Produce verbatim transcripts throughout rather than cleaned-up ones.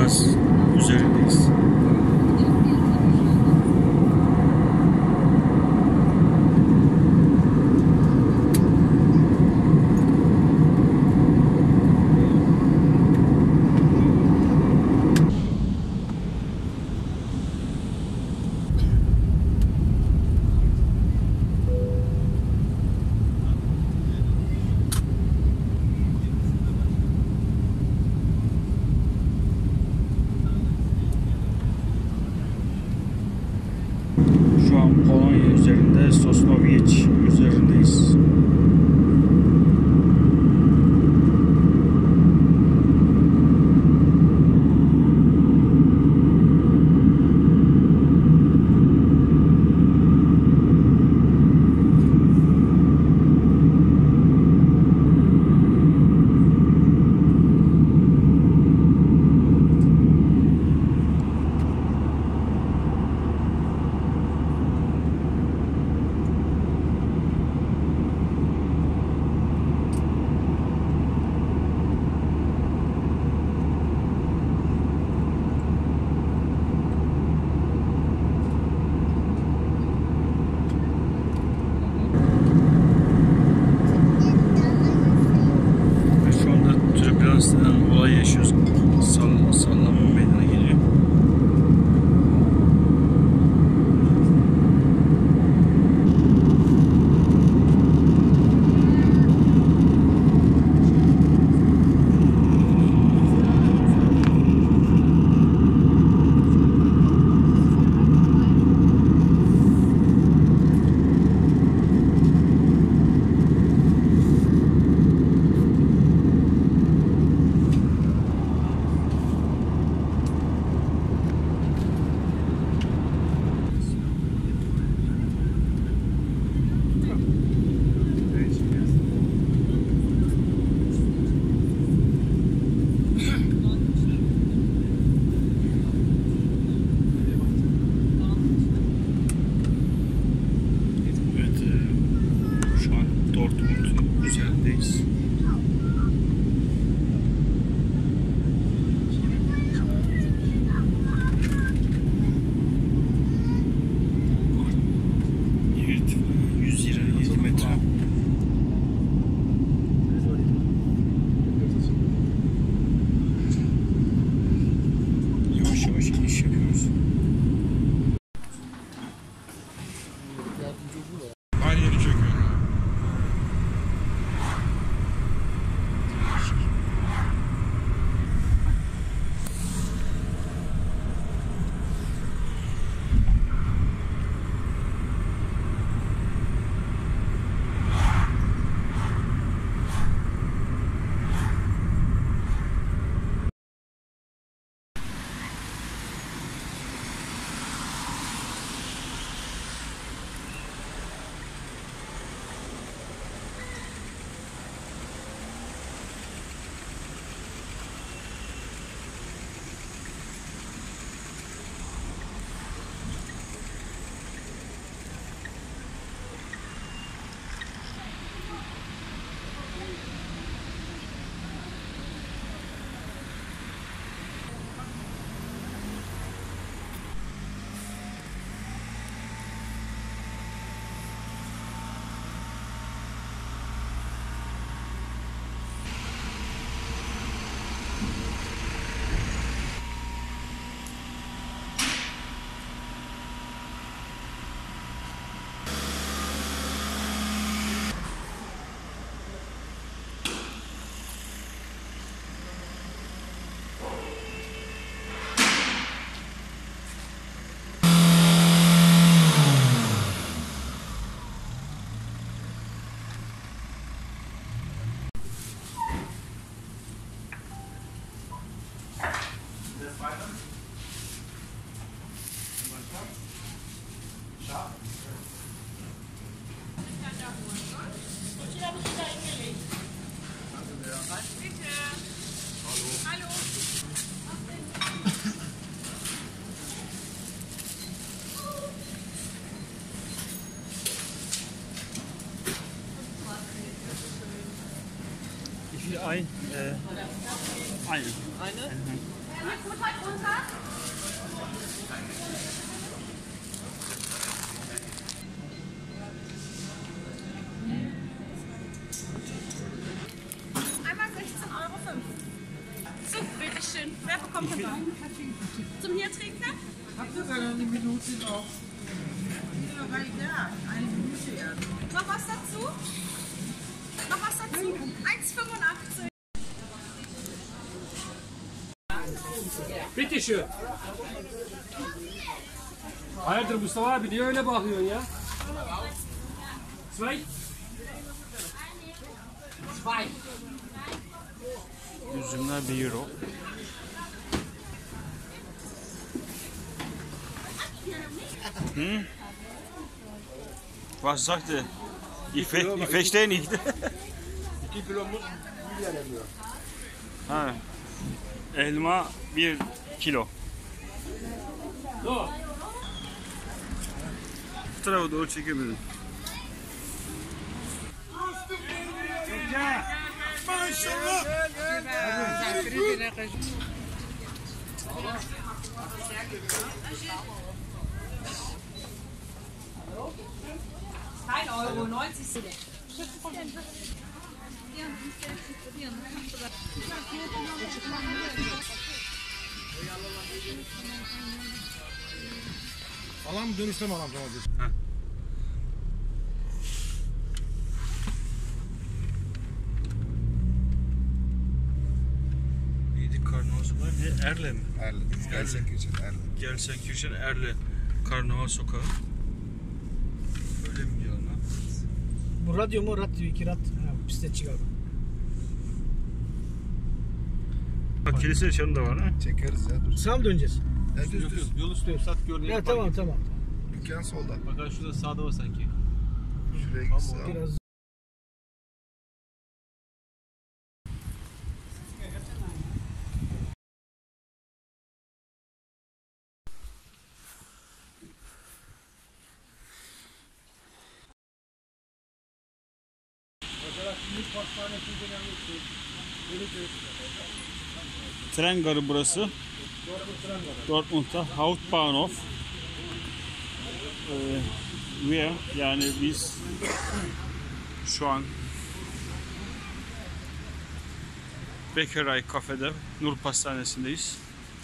biraz üzerindeyiz. Şu an Polonya üzerinde, Sosnowiec üzerindeyiz. Olay yaşıyoruz. Sall sallanma meydana geliyor. Dortmund üzerindeyiz. Evet, yüz yirmi yedi metre. Yavaş yavaş iniş yapıyoruz. Aynı yeri çöküyor. Ein, äh, eine. Eine? Mhm. Einmal sechzehn Euro fünf. So, bitteschön. Wer bekommt das noch? Zum hier trinken? Habt ihr sogar eine Minute noch? Ja, eine Minute ja. Noch was dazu? Noch was dazu? eins fünfundachtzig. Bitte schön. Hayırdır Mustafa abi niye öyle bakıyorsun ya? Zwei. Zwei. Üzümler bir euro. Hm? Was sagt er? Ich, ver ich verstehe nicht. iki kilo muz bir lira diyor. Ha. Elma bir kilo. So. Bu tarafa doğru çekebilirim. Maşallah. ein Euro neunzig. Alan dönüşte mi alan domates? Neydi Karnaval Sokağı? Ne? Erle mi? Erle. Gelsenkirchen Erle. Gelsenkirchen Erle Karnaval Sokağı. Öyle mi diyor lan? Bu radyo mu? Radyo iki rad. Ha, piste çıkar. Bak kilise yaşamı da var ha. Çekeriz ya dur. Sağa mı döneceğiz? Ya düz düz. Yol üstü sat görünüyor. Ya tamam tamam. Dükkan solda. Bak şurada sağda var sanki. Şuraya git sağa. Biraz Tren garı burası. Dortmund'da Hauptbahnhof. Ee, ve yani biz şu an Bekeray kafede Nur Pastanesi'ndeyiz.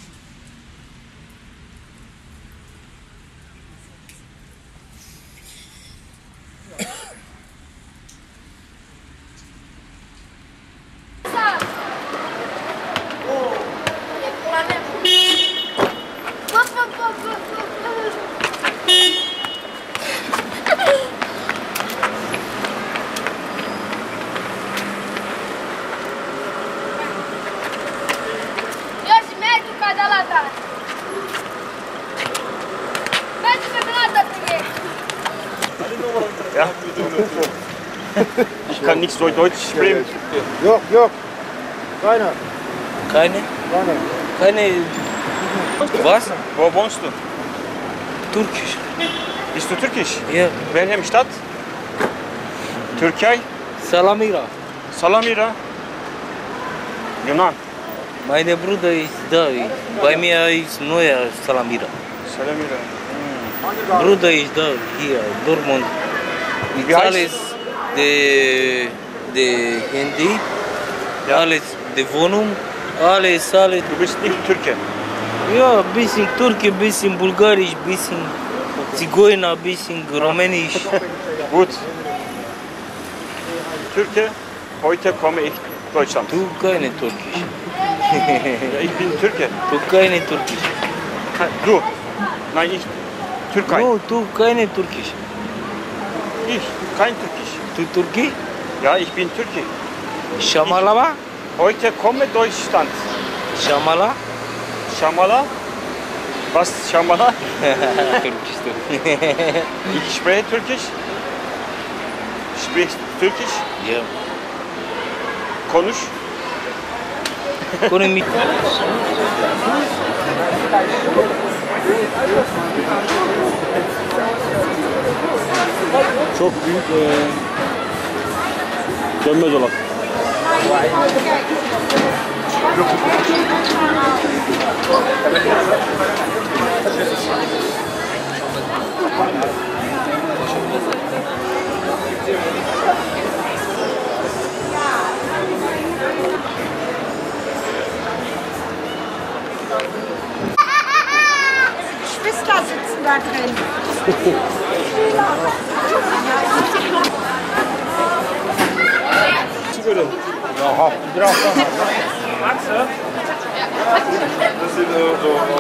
Eu și mergi ca de la ta. Mergi pe plată cu ei. Ja. Ich kann nicht so Deutsch sprechen. Yok yok. Keiner. Keine? Keiner. Keine. Was? Wo wohnst du? Türkisch. Bist du türkisch? Ja. Welchem Stadt? Türkei? Salamira. Salamira? Yunan. Meine Bruder ist da. Bei mir ist neuer Salamira. Salamira. Bruder ist da, hier, Dortmund. Mit Wie heißt- alles, de, de Handy, alles, de Wohnung, alles, alles. Du bist nicht Türke. Ja, bisschen Türke, bisschen Bulgarisch, bisschen Zigeuner, bisschen Rumänisch. Gut. Türke, heute komme ich Deutschland. Du keine Türkisch. Ja, ich bin Türke. Du keine Türkisch. Ha, Du? Nein, ich. Türkei. No, du keine Türkisch. Ich, kein Türkisch. Du Türki? Ja, ich bin Türke. Şamalama? Heute komme Deutschland. Şamala? Şamala? Was Şamala? Türkisch, du. Ich spreche Türkisch. Sprichst Türkisch? Ja. Konuş. Ekonomi. Çok büyük e, dönme dolap. Geschwister sitzen da drin. Ja, hap, draag dan. Dat is uh, zo.